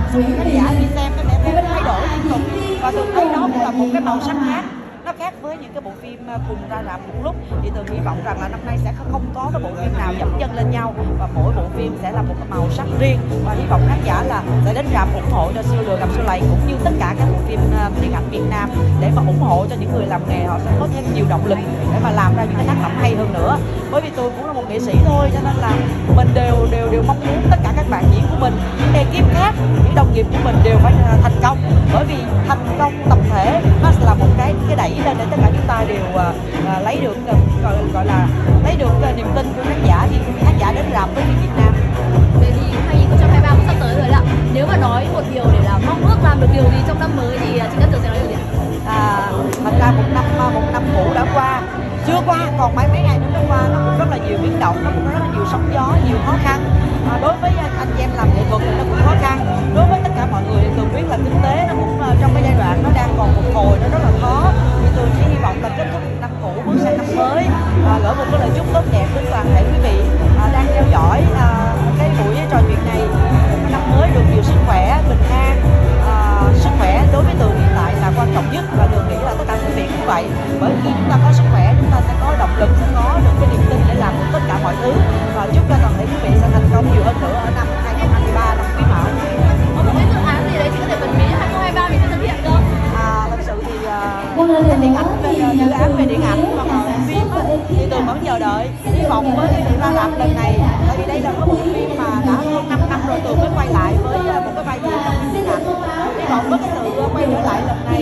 khán giả đi xem nó sẽ thay đổi liên tục, và Tường thấy đó cũng là một cái màu sắc khác. Nó khác với những cái bộ phim cùng ra rạp một lúc, thì Tường hy vọng rằng là năm nay sẽ không có cái bộ phim nào dậm chân lên nhau, và mỗi bộ phim sẽ là một cái màu sắc riêng, và hy vọng khán giả là sẽ đến rạp ủng hộ cho Siêu Lừa Gặp Siêu Lầy cũng như tất cả các bộ phim điện ảnh Việt Nam, để mà ủng hộ cho những người làm nghề, họ sẽ có thêm nhiều động lực để mà làm ra những cái tác phẩm hay hơn nữa. Bởi vì tôi cũng là một nghệ sĩ thôi, cho nên là mình đều mong muốn tất cả các bạn diễn của mình, những ekip khác, những đồng nghiệp của mình đều phải thành công, bởi vì thành công tập thể nó là một cái đẩy lên để tất cả chúng ta đều lấy được gọi là lấy được niềm tin của khán giả khi khán giả đến rạp với phim Việt Nam. Vậy thì 2023 cũng sắp tới rồi ạ. Nếu mà nói một điều để là mong ước làm được điều gì trong năm mới thì chị Cát Tường sẽ nói điều gì ạ? Thật ra một năm cũ đã qua, chưa qua, còn mấy ngày nữa mới qua, nó cũng rất là nhiều biến động, nó cũng rất là nhiều sóng gió, nhiều khó khăn. Đối với anh chị em làm nghệ thuật thì nó cũng khó khăn, đối với tất cả mọi người thì Tường biết là kinh tế nó cũng trong cái giai đoạn nó đang còn phục hồi, nó rất là khó, thì Tường chỉ hy vọng là kết thúc năm cũ bước sang năm mới, gửi một cái lời chúc tốt đẹp đến toàn thể quý vị đang theo dõi cái buổi trò chuyện này. Năm mới được nhiều sức khỏe, bình an, sức khỏe đối với Tường hiện tại là quan trọng nhất, và Tường nghĩ là tất cả quý vị cũng vậy, bởi khi chúng ta có sức khỏe chúng ta sẽ có động lực, sẽ có được cái niềm tin để làm được tất cả mọi thứ, và chúc cho toàn thể quý vị sẽ thành công nhiều hơn nữa ở năm 2023, năm Quý Mão. Có một cái dự án gì đấy chị có thể bật mí 2023 mình sẽ thực hiện không? Thật sự thì điện ảnh, dự án về điện ảnh hoặc là phim thì Tường vẫn chờ đợi, hy vọng với cái sự ra rạp lần này, tại vì đây là một bộ phim mà đã hơn 5 năm rồi Tường mới quay lại với một cái vai diễn trong phim điện ảnh. Hy vọng với cái sự quay trở lại lần này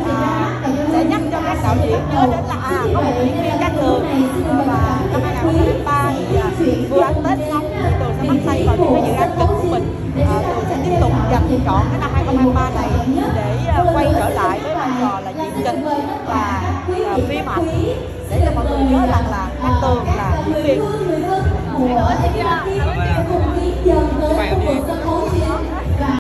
sẽ nhắc cho các đạo diễn nhớ đến là có một diễn viên Cát Tường, và năm 2023 thì vừa ăn Tết xong thì Tường sẽ bắt tay vào những cái dự án chính của mình. Tường sẽ tiếp tục dành chọn cái năm 2023 này để quay trở lại với vai trò là diễn kịch và phim ảnh, để cho mọi người nhớ rằng là Cát Tường là diễn viên. Cảm ơn chị ạ.